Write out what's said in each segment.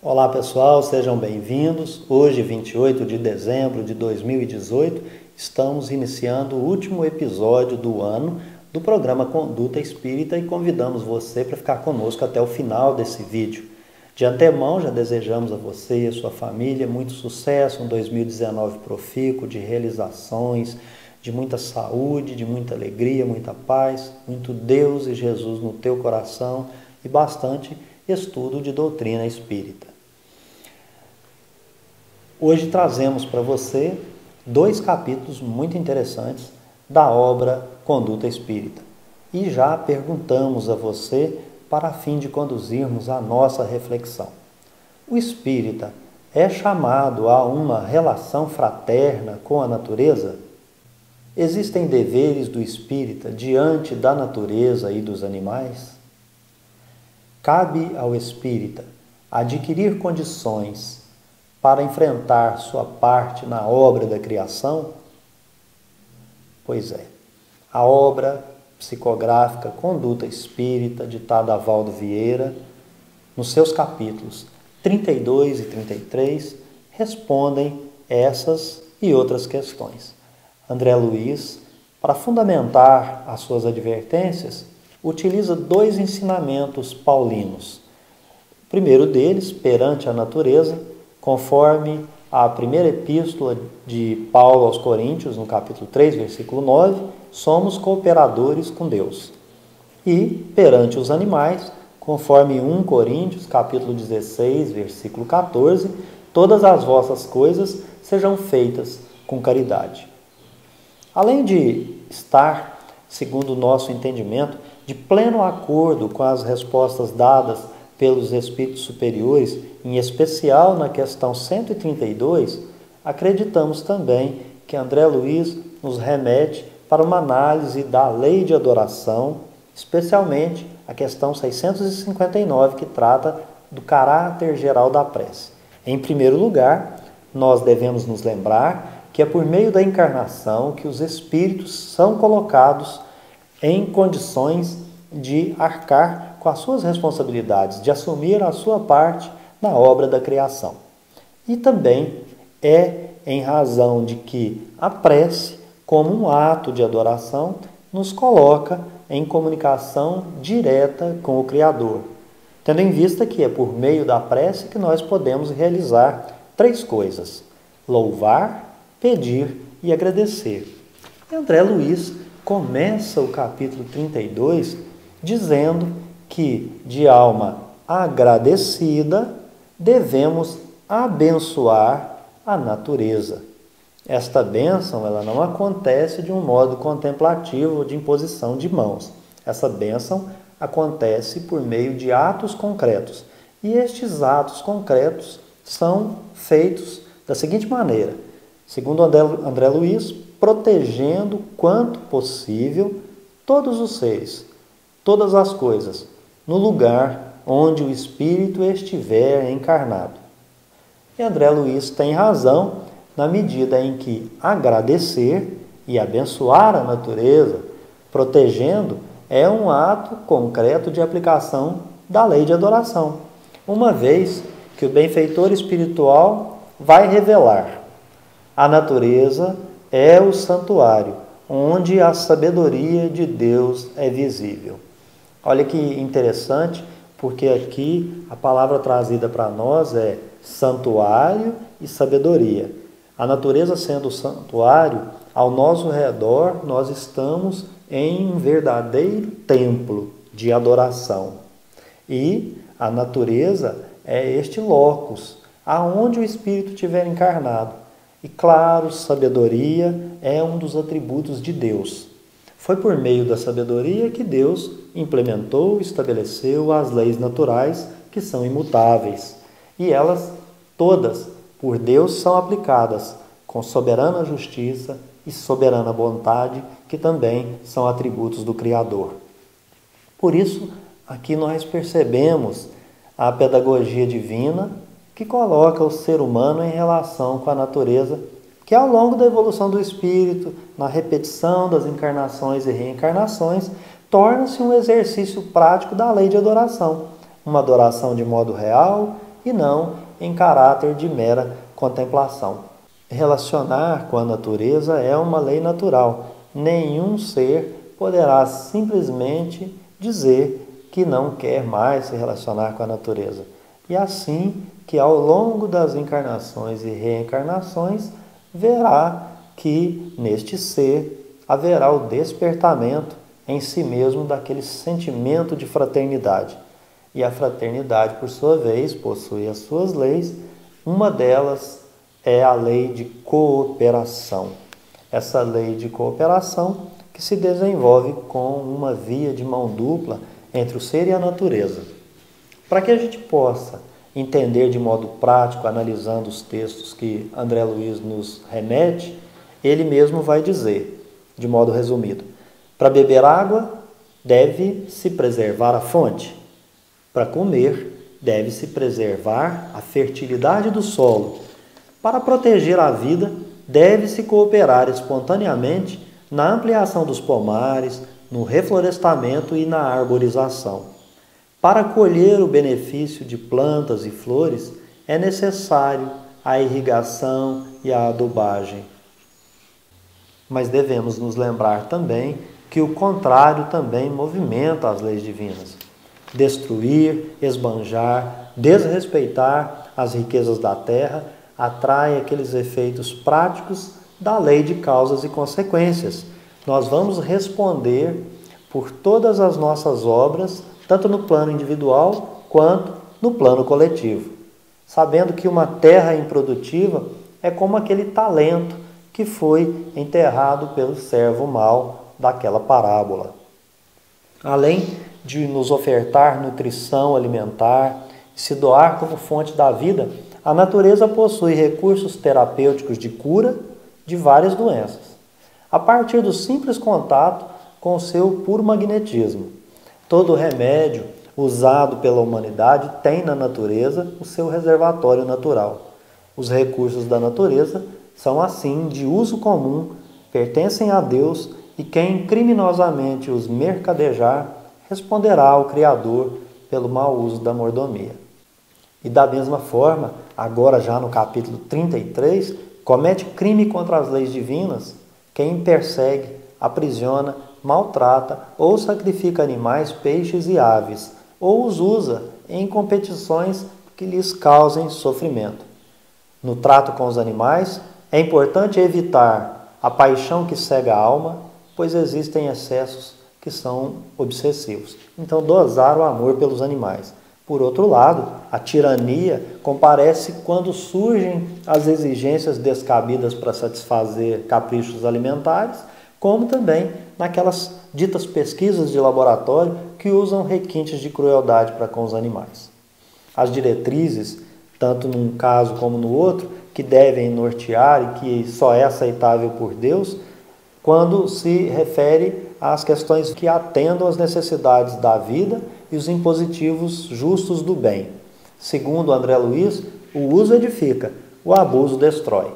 Olá pessoal, sejam bem-vindos. Hoje, 28 de dezembro de 2018, estamos iniciando o último episódio do ano do programa Conduta Espírita e convidamos você para ficar conosco até o final desse vídeo. De antemão, já desejamos a você e a sua família muito sucesso, um 2019 profícuo, de realizações, de muita saúde, de muita alegria, muita paz, muito Deus e Jesus no teu coração e bastante estudo de doutrina espírita. Hoje trazemos para você 2 capítulos muito interessantes da obra Conduta Espírita. E já perguntamos a você para a fim de conduzirmos a nossa reflexão. O espírita é chamado a uma relação fraterna com a natureza? Existem deveres do espírita diante da natureza e dos animais? Cabe ao espírita adquirir condições para enfrentar sua parte na obra da criação? Pois é, a obra psicográfica Conduta Espírita, ditada a Valdo Vieira, nos seus capítulos 32 e 33, respondem essas e outras questões. André Luiz, para fundamentar as suas advertências, utiliza 2 ensinamentos paulinos. O primeiro deles, perante a natureza, conforme a primeira epístola de Paulo aos Coríntios, no capítulo 3, versículo 9, somos cooperadores com Deus. E, perante os animais, conforme 1 Coríntios, capítulo 16, versículo 14, todas as vossas coisas sejam feitas com caridade. Além de estar, segundo o nosso entendimento, de pleno acordo com as respostas dadas pelos espíritos superiores, em especial na questão 132, acreditamos também que André Luiz nos remete para uma análise da lei de adoração, especialmente a questão 659, que trata do caráter geral da prece. Em primeiro lugar, nós devemos nos lembrar que é por meio da encarnação que os espíritos são colocados em condições de arcar com as suas responsabilidades, de assumir a sua parte na obra da criação. E também é em razão de que a prece, como um ato de adoração, nos coloca em comunicação direta com o Criador, tendo em vista que é por meio da prece que nós podemos realizar 3 coisas: louvar, pedir e agradecer. E André Luiz começa o capítulo 32 dizendo que, de alma agradecida, devemos abençoar a natureza. Esta bênção ela não acontece de um modo contemplativo ou de imposição de mãos. Essa bênção acontece por meio de atos concretos. E estes atos concretos são feitos da seguinte maneira: segundo André Luiz, protegendo quanto possível todos os seres, todas as coisas, no lugar onde o espírito estiver encarnado. E André Luiz tem razão na medida em que agradecer e abençoar a natureza, protegendo, é um ato concreto de aplicação da lei de adoração, uma vez que o benfeitor espiritual vai revelar: a natureza é o santuário onde a sabedoria de Deus é visível. Olha que interessante, porque aqui a palavra trazida para nós é santuário e sabedoria. A natureza sendo o santuário, ao nosso redor nós estamos em um verdadeiro templo de adoração. E a natureza é este locus, aonde o espírito estiver encarnado. E claro, sabedoria é um dos atributos de Deus. Foi por meio da sabedoria que Deus implementou e estabeleceu as leis naturais, que são imutáveis. E elas, todas, por Deus, são aplicadas com soberana justiça e soberana vontade, que também são atributos do Criador. Por isso, aqui nós percebemos a pedagogia divina que coloca o ser humano em relação com a natureza, que ao longo da evolução do espírito, na repetição das encarnações e reencarnações, torna-se um exercício prático da lei de adoração. Uma adoração de modo real e não em caráter de mera contemplação. Relacionar com a natureza é uma lei natural. Nenhum ser poderá simplesmente dizer que não quer mais se relacionar com a natureza. E assim que ao longo das encarnações e reencarnações, verá que neste ser haverá o despertamento em si mesmo daquele sentimento de fraternidade. E a fraternidade, por sua vez, possui as suas leis. Uma delas é a lei de cooperação. Essa lei de cooperação que se desenvolve com uma via de mão dupla entre o ser e a natureza. Para que a gente possa entender de modo prático, analisando os textos que André Luiz nos remete, ele mesmo vai dizer, de modo resumido, para beber água, deve-se preservar a fonte. Para comer, deve-se preservar a fertilidade do solo. Para proteger a vida, deve-se cooperar espontaneamente na ampliação dos pomares, no reflorestamento e na arborização. Para colher o benefício de plantas e flores, é necessário a irrigação e a adubagem. Mas devemos nos lembrar também que o contrário também movimenta as leis divinas. Destruir, esbanjar, desrespeitar as riquezas da terra atrai aqueles efeitos práticos da lei de causas e consequências. Nós vamos responder por todas as nossas obras, tanto no plano individual quanto no plano coletivo, sabendo que uma terra improdutiva é como aquele talento que foi enterrado pelo servo mau daquela parábola. Além de nos ofertar nutrição alimentar e se doar como fonte da vida, a natureza possui recursos terapêuticos de cura de várias doenças, a partir do simples contato com o seu puro magnetismo. Todo remédio usado pela humanidade tem na natureza o seu reservatório natural. Os recursos da natureza são assim de uso comum, pertencem a Deus, e quem criminosamente os mercadejar responderá ao Criador pelo mau uso da mordomia. E da mesma forma, agora já no capítulo 33, comete crime contra as leis divinas quem persegue, aprisiona, maltrata ou sacrifica animais, peixes e aves, ou os usa em competições que lhes causem sofrimento. No trato com os animais, é importante evitar a paixão que cega a alma, pois existem excessos que são obsessivos. Então, dosar o amor pelos animais. Por outro lado, a tirania comparece quando surgem as exigências descabidas para satisfazer caprichos alimentares, como também naquelas ditas pesquisas de laboratório que usam requintes de crueldade para com os animais. As diretrizes, tanto num caso como no outro, que devem nortear e que só é aceitável por Deus, quando se refere às questões que atendam às necessidades da vida e os impositivos justos do bem. Segundo André Luiz, o uso edifica, o abuso destrói.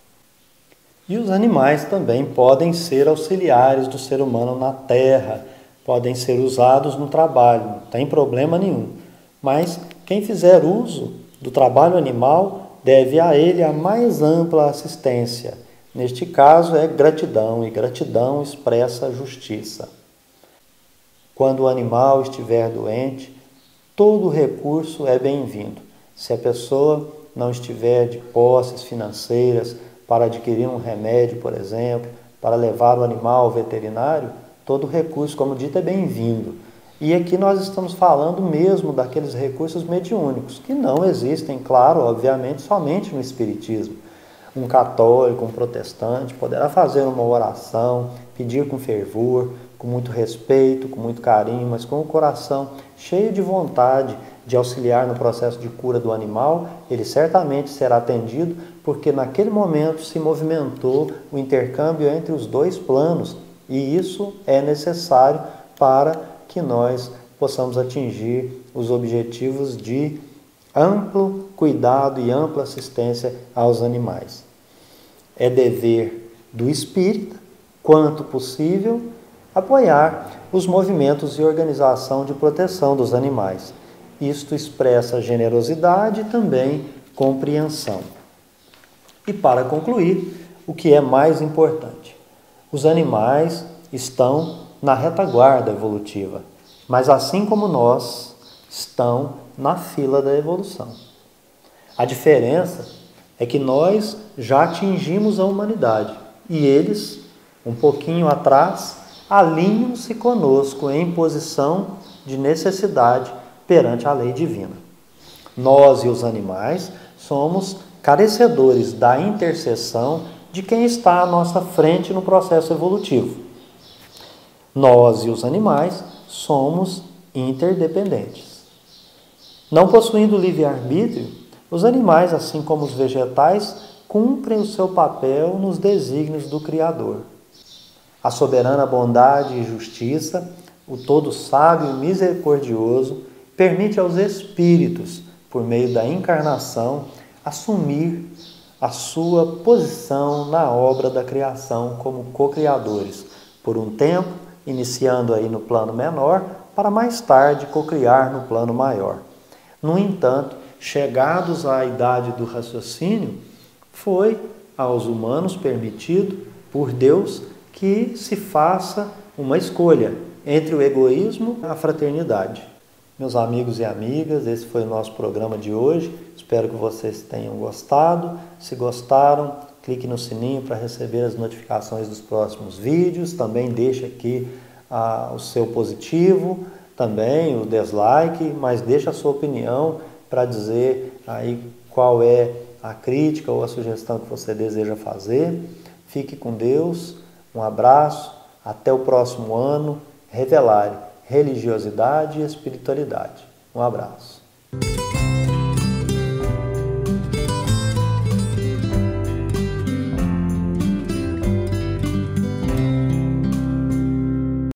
E os animais também podem ser auxiliares do ser humano na terra, podem ser usados no trabalho, não tem problema nenhum. Mas quem fizer uso do trabalho animal deve a ele a mais ampla assistência. Neste caso é gratidão, e gratidão expressa justiça. Quando o animal estiver doente, todo recurso é bem-vindo. Se a pessoa não estiver de posses financeiras para adquirir um remédio, por exemplo, para levar o animal ao veterinário, todo recurso, como dito, é bem-vindo. E aqui nós estamos falando mesmo daqueles recursos mediúnicos, que não existem, claro, obviamente, somente no Espiritismo. Um católico, um protestante poderá fazer uma oração, pedir com fervor, com muito respeito, com muito carinho, mas com o coração cheio de vontade de auxiliar no processo de cura do animal, ele certamente será atendido, porque naquele momento se movimentou o intercâmbio entre os dois planos, e isso é necessário para que nós possamos atingir os objetivos de amplo cuidado e ampla assistência aos animais. É dever do espírita, quanto possível, apoiar os movimentos e organização de proteção dos animais. isto expressa generosidade e também compreensão. E para concluir, o que é mais importante? Os animais estão na retaguarda evolutiva, mas assim como nós, estão na fila da evolução. A diferença é que nós já atingimos a humanidade e eles, um pouquinho atrás, alinham-se conosco em posição de necessidade perante a lei divina. Nós e os animais somos carecedores da intercessão de quem está à nossa frente no processo evolutivo. Nós e os animais somos interdependentes. Não possuindo livre-arbítrio, os animais, assim como os vegetais, cumprem o seu papel nos desígnios do Criador. A soberana bondade e justiça, o todo sábio e misericordioso, permite aos espíritos, por meio da encarnação, assumir a sua posição na obra da criação como co-criadores, por um tempo, iniciando aí no plano menor, para mais tarde co-criar no plano maior. No entanto, chegados à idade do raciocínio, foi aos humanos permitido, por Deus, que se faça uma escolha entre o egoísmo e a fraternidade. Meus amigos e amigas, esse foi o nosso programa de hoje. Espero que vocês tenham gostado. Se gostaram, clique no sininho para receber as notificações dos próximos vídeos. Também deixe aqui o seu positivo, também o dislike, mas deixe a sua opinião para dizer aí qual é a crítica ou a sugestão que você deseja fazer. Fique com Deus, um abraço, até o próximo ano. Revelare religiosidade e espiritualidade. Um abraço.